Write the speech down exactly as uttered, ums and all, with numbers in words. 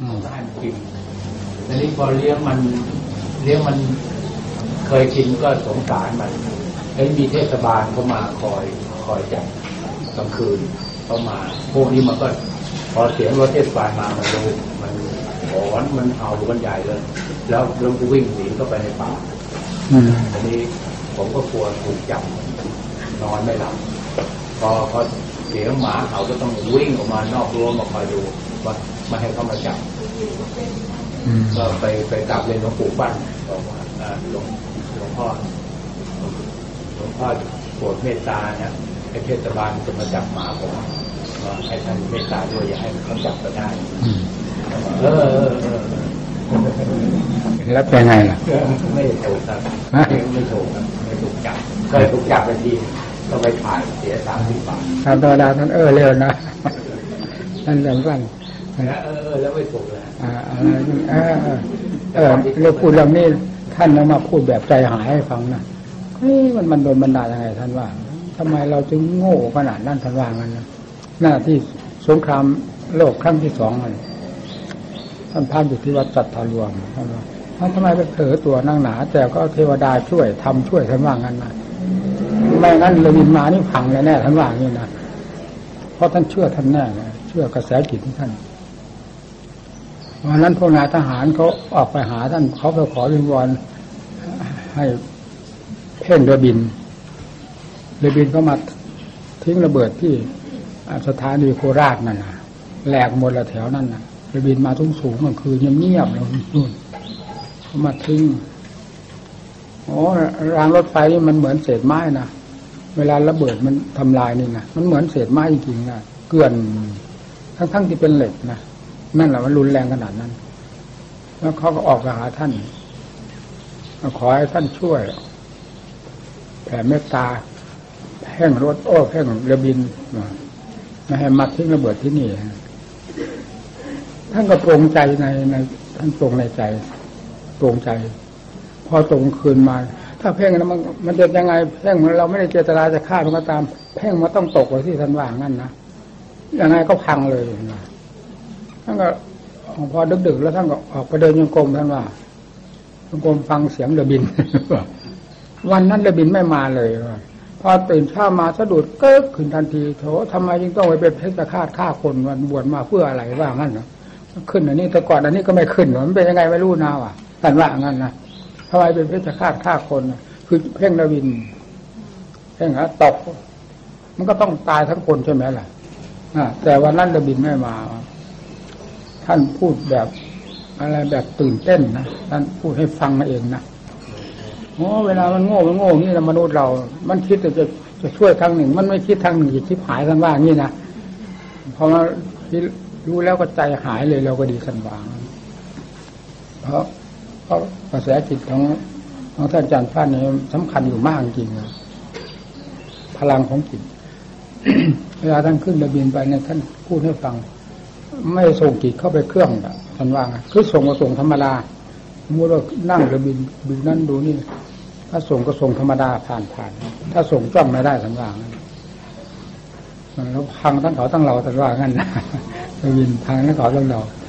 เขาให้มันกินทีนี้พอเลี้ยงมันเลี้ยงมันเคยกินก็สงสารมันไอ้มีเทศบาลเขามาคอยคอยจับกลางคืนเขามาพวกนี้มันก็พอเสียงรถเทศบาลมามันรู้มันหอนมันเห่ากันใหญ่เลยแล้วเรื่องวิ่งหนีเข้าไปในป่าอันนี้ผมก็กลัวถูกจับนอนไม่หลับพอพอเสียงหมาเห่าก็ต้องวิ่งออกมานอกรั้วมาคอยดูว่าไม่ให้เขามาจับก็ไปไปกราบเรียนหลวงปู่ปั้นบอกว่าหลวงหลวงพ่อหลวงพ่อโปรดเมตตาเนี่ยไอ้เทศบาลจะมาจับหมาผมให้ท่านเมตตาด้วยอย่าให้เขาจับก็ได้เออเออเออแล้วเป็นไงล่ะไม่ถูกครับไม่ถูกครับไม่ถูกจับเคยถูกจับไปทีก็ไปถ่ายเสียสามสิบบาทธรรมดาท่านเออเร็วนะท่านเรื่องสั้นเออเออแล้วไม่ถูกเลยอ่าอะไรเออเออเออเรื่องพูดเรื่องนี้ท่านเอามาพูดแบบใจหายให้ฟังนะเฮ้ยมันมันโดนบันดาลยังไงท่านว่าทำไมเราจึงโง่ขนาดนั้นท่านว่างั้นนะหน้าที่สงครามโลกครั้งที่สองมันท่านพานอยู่ที่วัดจัตตารวมท่านว่าท่านทำไมไปเผลอตัวนั่งหนาแต่ก็เทวดาช่วยทำช่วยท่านว่างั้นนะไม่งั้นเลยวินมานี่พังแน่ๆท่านว่างี้นะเพราะท่านเชื่อท่านแน่นะเชื่อกระแสจิตของท่านวันนั้นพวกนายทหารเขาออกไปหาท่านเขาไปขอวิงวอนให้เพ่งเรือบินเรือบินเขามาทิ้งระเบิดที่สถานีโคราชนั่นนะแหลกหมดละแถวนั่นนะเรือบินมาทุ่งสูงมันคือเงียบๆแล้วนู่นเขามาทิ้งโอ้รางรถไฟนี่มันเหมือนเศษไม้นะเวลาระเบิดมันทำลายนี่นะมันเหมือนเศษไม้จริงๆนะเกลื่อนทั้งๆที่เป็นเหล็กนะนั่นแหละมันรุนแรงขนาดนั้นแล้วเขาก็ออกไปหาท่านขอให้ท่านช่วยแผ่เมตตาแห้งรถโอ้แห้งเรือบินไม่ให้มาทิ้งระเบิดที่นี่ท่านก็ตรงใจในในท่านตรงในใจตรงใจพอตรงคืนมาถ้าเพ่งแล้วมันมันจะยังไงเพ่งเราไม่ได้เจตนาจะฆ่ามันก็ตามเพ่งมันต้องตกไว้ที่ท่านว่างั้นนะยังไงก็พังเลยนะท่านก็พอดึกๆแล้วท่านก็ออกไปเดินยังกรมท่านว่ายังกรมฟังเสียงเรือบินวันนั้นเรือบินไม่มาเลยพอตื่นเช้ามาสะดุดเกิดขึ้นทันทีโถทำไมยังต้องไปเป็นเพชฌฆาตฆ่าคนวันบวชมาเพื่ออะไรว่างั้นเนาะขึ้นอันนี้แต่ก่อนอันนี้ก็ไม่ขึ้นมันเป็นยังไงไม่รู้นะว่ะท่านว่างั้นนะทำไมเป็นเพชฌฆาตฆ่าคนคือเพ่งระวินเพ่งฮะตกมันก็ต้องตายทั้งคนใช่ไหมล่ะแต่วันนั้นระบินไม่มาท่านพูดแบบอะไรแบบตื่นเต้นนะท่านพูดให้ฟังเองนะโอ้เวลามันโง่มันโง่นี่นะมนุษย์เรามันคิดแต่จะจะช่วยทางหนึ่งมันไม่คิดทางหนึ่งจะคิดหายกันว่างี้นะพอมารู้แล้วก็ใจหายเลยเราก็ดีสันวางเพราะเพราะกระแสจิตของของท่านอาจารย์พานนี่สำคัญอยู่มากจริงนะพลังของจิต เวลาท่านขึ้นระเบียงไปเนี่ยท่านพูดให้ฟังไม่ส่งจิตเข้าไปเครื่องท่านว่าไงคือส่งก็ส่งธรรมดามัวเรานั่งระเบียงดูนั่นดูนี่ถ้าส่งก็ส่งธรรมดาผ่านผ่านถ้าส่งจ้องไม่ได้ท่านว่างั้นแล้วพังทั้งเขาทั้งเราท่านว่างั้นนะระเบียงพังทั้งเขาทั้งเรา